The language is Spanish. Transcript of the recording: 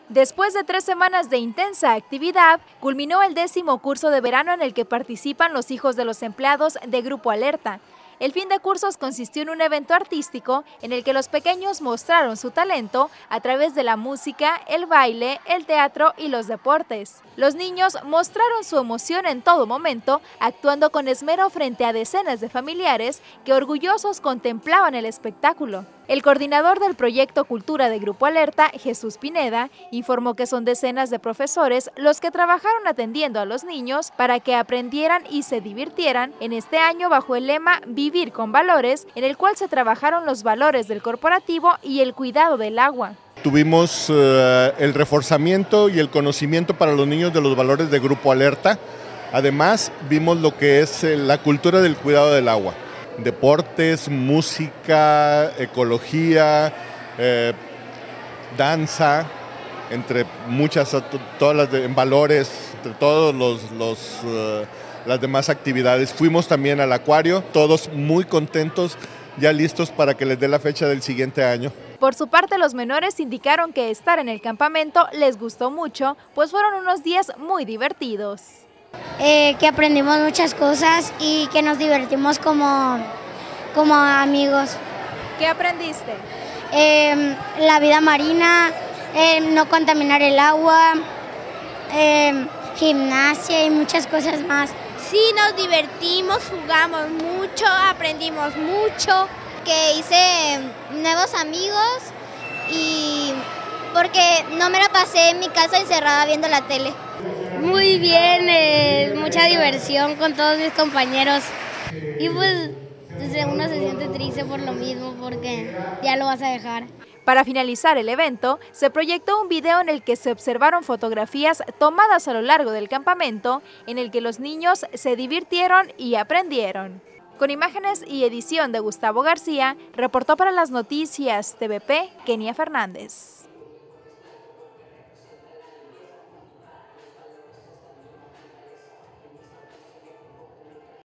Después de 3 semanas de intensa actividad, culminó el 10º curso de verano en el que participan los hijos de los empleados de Grupo Alerta. El fin de cursos consistió en un evento artístico en el que los pequeños mostraron su talento a través de la música, el baile, el teatro y los deportes. Los niños mostraron su emoción en todo momento, actuando con esmero frente a decenas de familiares que orgullosos contemplaban el espectáculo. El coordinador del proyecto Cultura de Grupo Alerta, Jesús Pineda, informó que son decenas de profesores los que trabajaron atendiendo a los niños para que aprendieran y se divirtieran en este año bajo el lema Vivir con Valores, en el cual se trabajaron los valores del corporativo y el cuidado del agua. Tuvimos el reforzamiento y el conocimiento para los niños de los valores de Grupo Alerta. Además, vimos lo que es la cultura del cuidado del agua. Deportes, música, ecología, danza, entre muchas, todas las en valores, entre todos las demás actividades. Fuimos también al acuario, todos muy contentos, ya listos para que les dé la fecha del siguiente año. Por su parte, los menores indicaron que estar en el campamento les gustó mucho, pues fueron unos días muy divertidos. Que aprendimos muchas cosas y que nos divertimos como amigos. ¿Qué aprendiste? La vida marina, no contaminar el agua, gimnasia y muchas cosas más. Sí, nos divertimos, jugamos mucho, aprendimos mucho, que hice nuevos amigos y porque no me la pasé en mi casa encerrada viendo la tele. Muy bien, mucha diversión con todos mis compañeros y pues uno se siente triste por lo mismo porque ya lo vas a dejar. Para finalizar el evento, se proyectó un video en el que se observaron fotografías tomadas a lo largo del campamento, en el que los niños se divirtieron y aprendieron. Con imágenes y edición de Gustavo García, reportó para las noticias TVP, Kenia Fernández.